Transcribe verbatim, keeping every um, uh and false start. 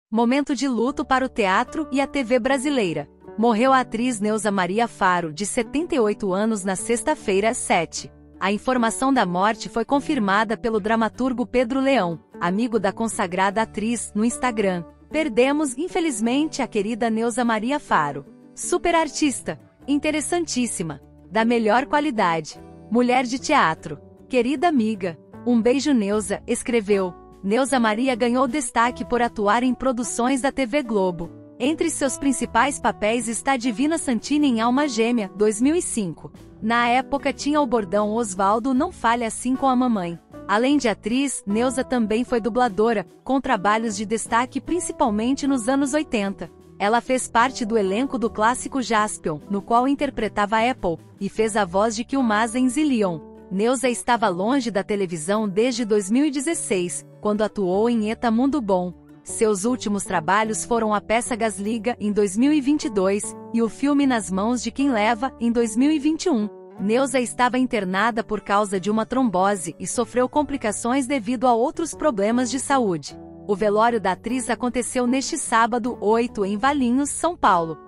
Momento de luto para o teatro e a T V brasileira. Morreu a atriz Neuza Maria Faro, de setenta e oito anos, na sexta-feira, sete. A informação da morte foi confirmada pelo dramaturgo Pedro Leão, amigo da consagrada atriz, no Instagram. Perdemos, infelizmente, a querida Neuza Maria Faro. Super artista, interessantíssima, da melhor qualidade, mulher de teatro, querida amiga. Um beijo, Neuza, escreveu. Neuza Maria ganhou destaque por atuar em produções da T V Globo. Entre seus principais papéis está Divina Santini em Alma Gêmea, dois mil e cinco. Na época tinha o bordão Osvaldo não fale assim com a mamãe. Além de atriz, Neuza também foi dubladora, com trabalhos de destaque principalmente nos anos oitenta. Ela fez parte do elenco do clássico Jaspion, no qual interpretava Apple, e fez a voz de Kilmasa em Zillion. Neuza estava longe da televisão desde dois mil e dezesseis, quando atuou em Eta Mundo Bom. Seus últimos trabalhos foram a peça Gasliga, em dois mil e vinte e dois, e o filme Nas Mãos de Quem Leva, em dois mil e vinte e um. Neuza estava internada por causa de uma trombose e sofreu complicações devido a outros problemas de saúde. O velório da atriz aconteceu neste sábado, oito, em Valinhos, São Paulo.